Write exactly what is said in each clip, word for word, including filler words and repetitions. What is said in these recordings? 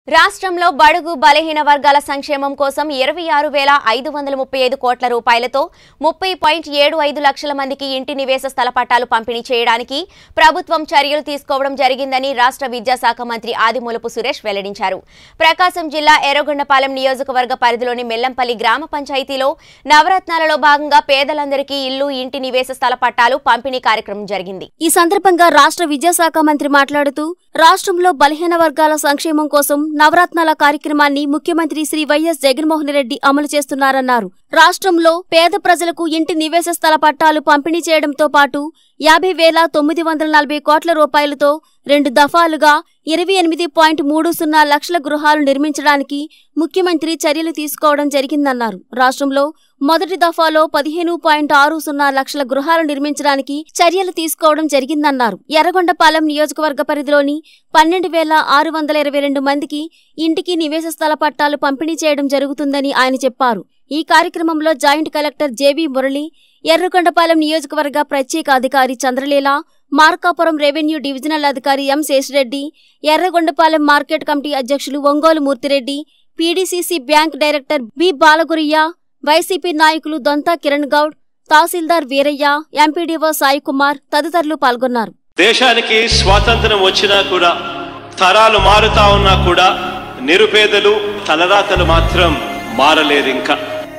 రాష్ట్రంలో బడుగు బలహీన వర్గాల సంక్షేమం కోసం ఇరవై ఆరు వేల ఐదు వందల ముప్పై ఐదు కోట్ల రూపాయలతో ముప్పై పాయింట్ ఏడు ఐదు లక్షల మందికి ఇంటి నివేశ స్థల పట్టాలు పంపిణీ చేయడానికి ప్రభుత్వం చర్యలు తీసుకోవడం జరిగిందని రాష్ట్ర విద్యాశాఖ మంత్రి ఆదిమూలపు సురేష్ వెల్లడించారు. ప్రకాశం జిల్లా ఎర్రగొండపాలెం నియోజకవర్గ పరిధిలోని మెల్లంపల్లి గ్రామ పంచాయతీలో నవరత్నాలలో భాగంగా పేదలందరికీ ఇల్లు ఇంటి నివేశ స్థల పట్టాలు పంపిణీ కార్యక్రమం జరిగింది. ఈ సందర్భంగా రాష్ట్ర విద్యాశాఖ మంత్రి మాట్లాడుతూ రాష్ట్రంలో బలహీన వర్గాల సంక్షేమం కోసం నవరత్నాల కార్యక్రమాన్ని ముఖ్యమంత్రి శ్రీ వైఎస్ జగన్మోహన్ రెడ్డి అమలు చేస్తున్నారన్నారు. రాష్ట్రంలో పేద ప్రజలకు ఇంటి నివేశ స్థల పట్టాలు పంపిణీ చేయడంతో పాటు యాభై వేల తొమ్మిది వందల నలభై కోట్ల రూపాయలతో రెండు దఫాలుగా ఇరవై ఎనిమిది పాయింట్ మూడు సున్నా లక్షల గృహాలు నిర్మించడానికి ముఖ్యమంత్రి చర్యలు తీసుకోవడం జరిగిందన్నారు. రాష్ట్రంలో మొదటి దఫాలో పదిహేను పాయింట్ ఆరు సున్నా లక్షల గృహాలు నిర్మించడానికి చర్యలు తీసుకోవడం జరిగిందన్నారు. ఎర్రగొండపాలెం నియోజకవర్గ పరిధిలోని పన్నెండు వేల ఆరు వందల ఇరవై రెండు మందికి ఇంటికి నివేశ స్థల పట్టాలు పంపిణీ చేయడం జరుగుతుందని ఆయన చెప్పారు. ఈ కార్యక్రమంలో joint collector JB Murali, Erragondapalem నియోజకవర్గ ప్రత్యేక అధికారి చంద్రలీల, మార్కాపురం రెవెన్యూ డివిజనల్ అధికారి M Seshireddy, Erragondapalem market committee అధ్యక్షులు Ongole Murthyreddy, PDCC bank director B Balaguriya, YCP నాయకులు దొంతా కిరణ్ గౌడ్, తహసీల్దార్ వీరయ్య, ఎంపీడీఓ సాయి కుమార్ తదితరులు పాల్గొన్నారు. దేశానికి స్వాతంత్రం వచ్చినా కూడా, తరాలు మారుతా ఉన్నా కూడా నిరుపేదలు తలరాతలు మాత్రం మారలేదు. ఇంకా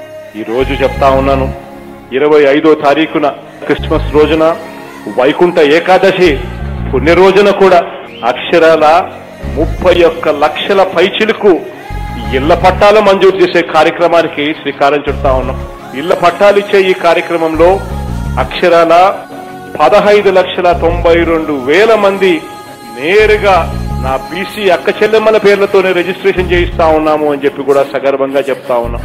ఈ రోజు చెప్తా ఉన్నాను, ఇరవై ఐదో తారీఖున క్రిస్మస్ రోజున వైకుంఠ ఏకాదశి పుణ్య రోజున కూడా అక్షరాల ముప్పై ఒక్క లక్షల పైచిలకు ఇళ్ల పట్టాలు మంజూరు చేసే కార్యక్రమానికి శ్రీకారం చుడతా ఉన్నాం. ఇళ్ల పట్టాలు ఇచ్చే ఈ కార్యక్రమంలో అక్షరాల పదహైదు లక్షల తొంభై రెండు వేల మంది నేరుగా నా బీసీ అక్క చెల్లెమ్మల పేర్లతోనే రిజిస్ట్రేషన్ చేయిస్తా ఉన్నాము అని చెప్పి కూడా సగర్వంగా చెప్తా ఉన్నాం.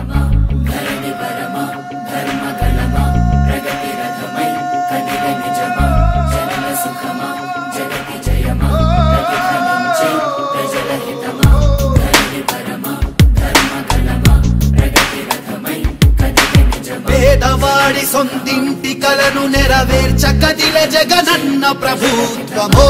పేదవాడి సొంతింటి కలను నెరవేర్చ కదిలే జగనన్న ప్రభుత్వమో,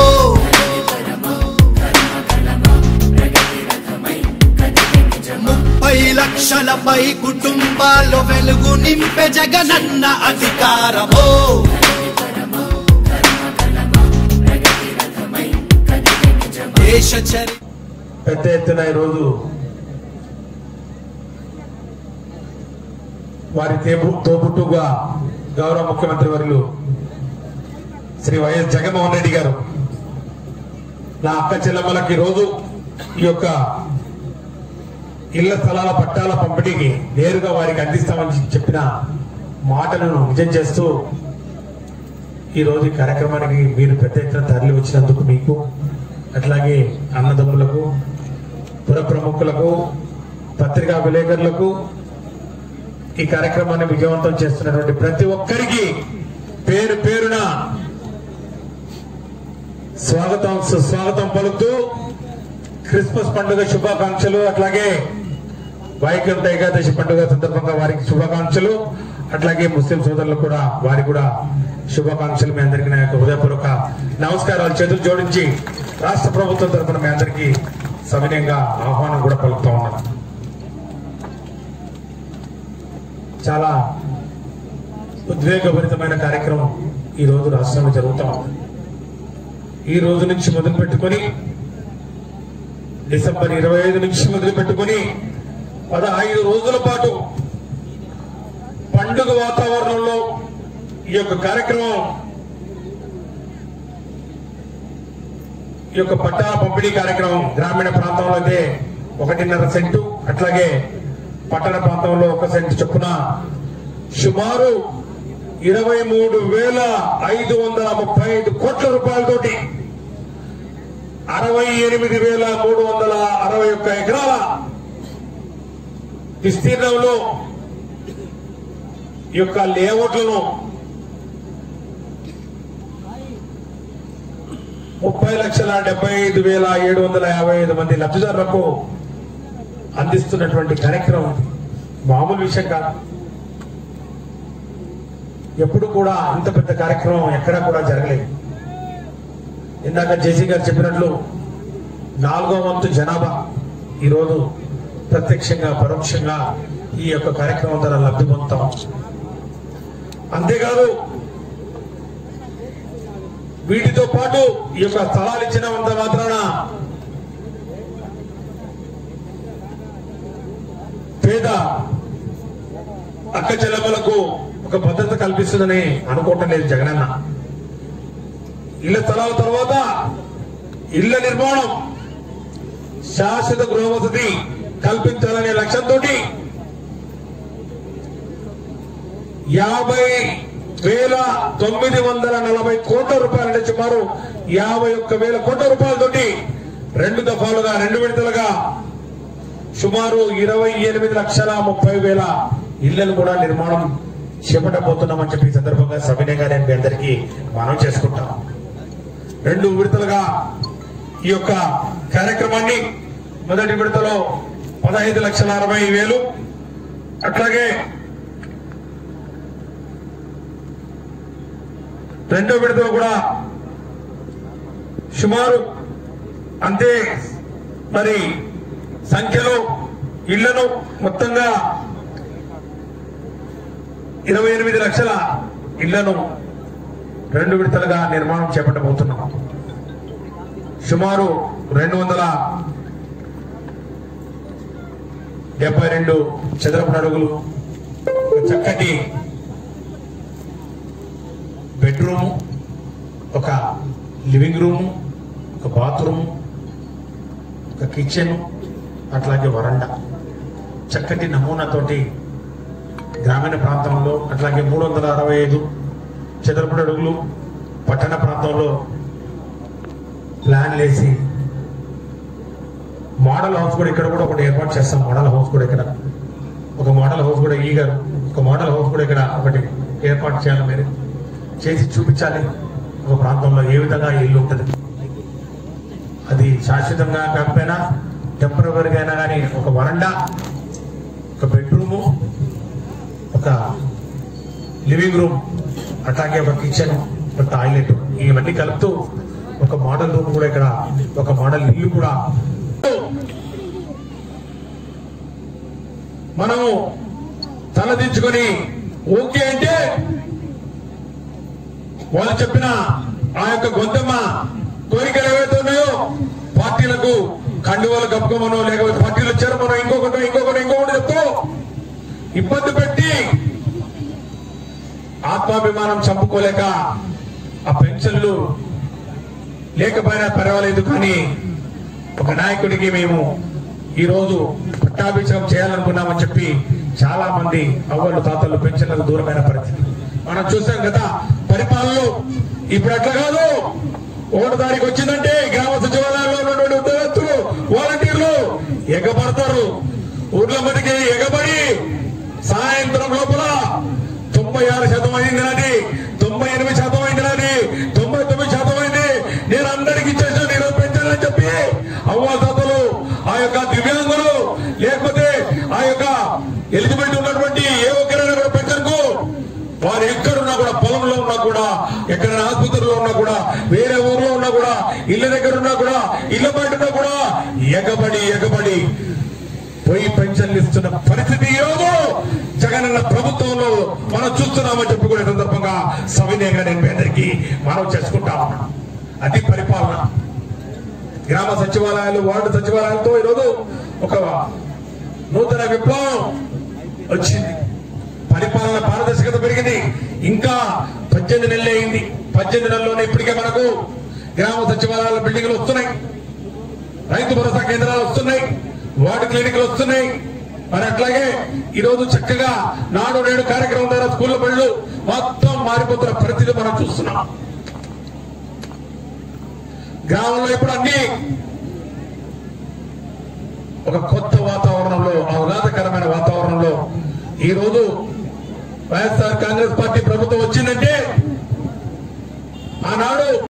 ముప్పై లక్షలపై కుటుంబాల్లో వెలుగు నింపే జగనన్న అధికారమో. దేశ చరి పెద్ద ఎత్తున ఈరోజు వారి తోబుట్టుగా గౌరవ ముఖ్యమంత్రి వర్యులు శ్రీ వైఎస్ జగన్మోహన్ రెడ్డి గారు నా అక్క చెల్లెమ్మలకి రోజు ఈ యొక్క ఇళ్ల స్థలాల పట్టాల పంపిణీకి నేరుగా వారికి అందిస్తామని చెప్పిన మాటలను నిజం చేస్తూ ఈ రోజు ఈ కార్యక్రమానికి మీరు పెద్ద ఎత్తున తరలి వచ్చినందుకు మీకు, అట్లాగే అన్నదమ్ములకు, పుర ప్రముఖులకు, పత్రికా విలేకరులకు, ఈ కార్యక్రమాన్ని విజయవంతం చేస్తున్నటువంటి ప్రతి ఒక్కరికి పేరు పేరున స్వాగతం సుస్వాగతం పలుకుతూ క్రిస్మస్ పండుగ శుభాకాంక్షలు, అట్లాగే వైకుంఠ ఏకాదశి పండుగ సందర్భంగా వారికి శుభాకాంక్షలు, అట్లాగే ముస్లిం సోదరులు కూడా వారికి కూడా శుభాకాంక్షలు. మీ అందరికీ నా యొక్క హృదయపూర్వక నమస్కారాలు చేతులు జోడించి రాష్ట్ర ప్రభుత్వం తరఫున మీ అందరికీ సవినయంగా ఆహ్వానం కూడా పలుకుతా ఉన్నాను. చాలా ఉద్వేగభరితమైన కార్యక్రమం ఈ రోజు రాష్ట్రంలో జరుగుతూ ఉంది. ఈ రోజు నుంచి మొదలు పెట్టుకుని డిసెంబర్ ఇరవై ఐదు నుంచి మొదలు పెట్టుకుని పదహైదు రోజుల పాటు పండుగ వాతావరణంలో ఈ యొక్క కార్యక్రమం, ఈ యొక్క పట్టా పంపిణీ కార్యక్రమం గ్రామీణ ప్రాంతంలో అయితే ఒకటిన్నర సెంటు, అట్లాగే పట్టణ ప్రాంతంలో ఒక సెంటు చొప్పున సుమారు ఇరవై మూడు వేల ఐదు వందల ముప్పై ఐదు కోట్ల రూపాయలతోటి అరవై ఎనిమిది వేల మూడు వందల అరవై ఒక్క ఎకరాల విస్తీర్ణంలో ఈ యొక్క లేఅవుట్లను ముప్పై లక్షల డెబ్బై ఐదు వేల ఏడు వందల యాభై ఐదు మంది లబ్ధిదారులకు అందిస్తున్నటువంటి కార్యక్రమం మామూలు విషయం కాదు. ఎప్పుడు కూడా అంత పెద్ద కార్యక్రమం ఎక్కడా కూడా జరగలేదు. ఇందాక జేసీ గారు చెప్పినట్లు నాలుగో వంతు జనాభా ఈరోజు ప్రత్యక్షంగా పరోక్షంగా ఈ యొక్క కార్యక్రమం ద్వారా లబ్ధి పొందుతాం. అంతేకాదు వీటితో పాటు ఈ యొక్క స్థలాలు ఇచ్చినంత మాత్రాన పేద అక్క చెల్లెమ్మలకు ఒక భద్రత కల్పిస్తుందని అనుకోవటం లేదు జగనన్న. ఇళ్ల స్థలాల తర్వాత ఇళ్ల నిర్మాణం, శాశ్వత గృహ వసతి కల్పించాలనే లక్ష్యంతో యాభై వేల తొమ్మిది వందల నలభై కోట్ల రూపాయలంటే సుమారు యాభై ఒక్క వేల కోట్ల రూపాయలతోటి రెండు దఫాలుగా రెండు విడతలుగా సుమారు ఇరవై ఎనిమిది లక్షల ముప్పై వేల ఇళ్లను కూడా నిర్మాణం చేపట్టబోతున్నామని చెప్పి ఈ సందర్భంగా సవినయంగా నేను మీ అందరికీ మనం చేసుకుంటాం. రెండు విడతలుగా ఈ యొక్క కార్యక్రమాన్ని మొదటి విడతలో పదహైదు లక్షల అరవై వేలు, అట్లాగే రెండో విడతలో కూడా సుమారు అంతే మరి సంఖ్యలో ఇళ్లను మొత్తంగా ఇరవై ఎనిమిది లక్షల ఇళ్లను రెండు విడతలుగా నిర్మాణం చేపట్టబోతున్నాం. సుమారు రెండు వందల డెబ్బై రెండు చదరపు అడుగులు, చక్కటి బెడ్రూమ్, ఒక లివింగ్ రూమ్, ఒక బాత్రూమ్, ఒక కిచెన్, అట్లాగే వరండా, చక్కటి నమూనాతోటి గ్రామీణ ప్రాంతంలో, అట్లాగే మూడు వందల అరవై ఐదు చదరపు అడుగులు పట్టణ ప్రాంతంలో ప్లాన్ వేసి మోడల్ హౌస్ కూడా ఇక్కడ కూడా ఒకటి ఏర్పాటు చేస్తాం. మోడల్ హౌస్ కూడా ఇక్కడ ఒక మోడల్ హౌస్ కూడా ఈ గారు ఒక మోడల్ హౌస్ కూడా ఇక్కడ ఒకటి ఏర్పాటు చేయాలి, మీరు చేసి చూపించాలి. ఒక ప్రాంతంలో ఏ విధంగా ఇల్లు ఉంటుంది, అది శాశ్వతంగా కాకపోయినా టెంపరీగా అయినా కానీ ఒక వరండా, ఒక బెడ్రూము, ఒక లివింగ్ రూమ్, అట్లాగే ఒక కిచెన్, ఒక టాయిలెట్, ఇవన్నీ కలుపుతూ ఒక మోడల్ రూమ్ కూడా ఇక్కడ, ఒక మోడల్ ఇల్లు కూడా మనము తలదించుకొని ఓకే అంటే వాళ్ళు చెప్పిన ఆ యొక్క గొంతమ్మ కోరికలు ఏవైతే ఉన్నాయో పార్టీలకు కండువాలు కప్పుకోమనో లేకపోతే పార్టీలు చేరమనో ఇంకొకటి ఇంకొకటి ఇంకొకటి చెప్తూ ఇబ్బంది పెట్టి ఆత్మాభిమానం చంపుకోలేక ఆ పెన్షన్లు లేకపోయినా పర్వాలేదు, కానీ ఒక నాయకుడికి మేము ఈ రోజు పట్టాభిషేకం చేయాలనుకున్నామని చెప్పి చాలా మంది అవ్వలు తాతలు పెన్షన్లకు దూరమైన పరిస్థితి మనం చూసాం కదా పరిపాలనలో. ఇప్పుడు అట్లా కాదు, ఒకటి తారీఖు వచ్చిందంటే గ్రామ సచివాలయాల్లో ఉన్నటువంటి ఉద్యోగస్తులు వాలంటీర్లు ఎగబడతారు. ఊర్ల మధ్యకి ఎగబడి సాయంత్రం లోపల తొంభై ఆరు శాతం అయింది నాది, తొంభై ఎనిమిది శాతం అయింది నాది, తొంభై తొమ్మిది శాతం అయింది, నేను అందరికి ఇచ్చేసాను, నేను పెంచాలని చెప్పి అవ్వ తాతలు, ఆ యొక్క దివ్యాంగులు, లేకపోతే ఆ యొక్క ఎలిజిబిలిటీ ఉన్నటువంటి ఏ ఒక్కరైనా కూడా పెన్షన్ కు వారు ఎక్కడున్నా కూడా, పొలంలో ఉన్నా కూడా, ఎక్కడైనా ఆసుపత్రిలో ఉన్నా కూడా, వేరే ఊర్లో ఉన్నా కూడా, ఇళ్ల దగ్గర ఉన్నా కూడా, ఇళ్ల బయట ఉన్నా కూడా ఎగబడి ఎగబడి పోయి పెన్షన్లు ఇస్తున్న పరిస్థితి ఈ రోజు జగనన్న ప్రభుత్వంలో మనం చూస్తున్నామని చెప్పుకునే సందర్భంగా సవినయంగా నేను మీ అందరికీ మనం చేసుకుంటా ఉన్నా. అది పరిపాలన. గ్రామ సచివాలయాలు, వార్డు సచివాలయాలతో ఈరోజు ఒక నూతన విప్లవం వచ్చింది. పరిపాలన పారదర్శకత పెరిగింది. ఇంకా పద్దెనిమిది నెలలు అయింది. పద్దెనిమిది నెలల్లోనే ఇప్పటికే మనకు గ్రామ సచివాలయాల బిల్డింగ్లు వస్తున్నాయి, రైతు భరోసా కేంద్రాలు వస్తున్నాయి, వార్డు క్లినిక్లు వస్తున్నాయి. మరి అట్లాగే ఈరోజు చక్కగా నాడు నేడు కార్యక్రమం ద్వారా స్కూళ్ళ బళ్ళు మొత్తం మారిపోతున్న పరిస్థితి మనం చూస్తున్నాం. గ్రామంలో ఇప్పుడు అన్ని ఒక కొత్త వాతావరణంలో, ఆహ్లాదకరమైన వాతావరణంలో ఈ రోజు వైఎస్ఆర్ కాంగ్రెస్ పార్టీ ప్రభుత్వం వచ్చిందంటే ఆనాడు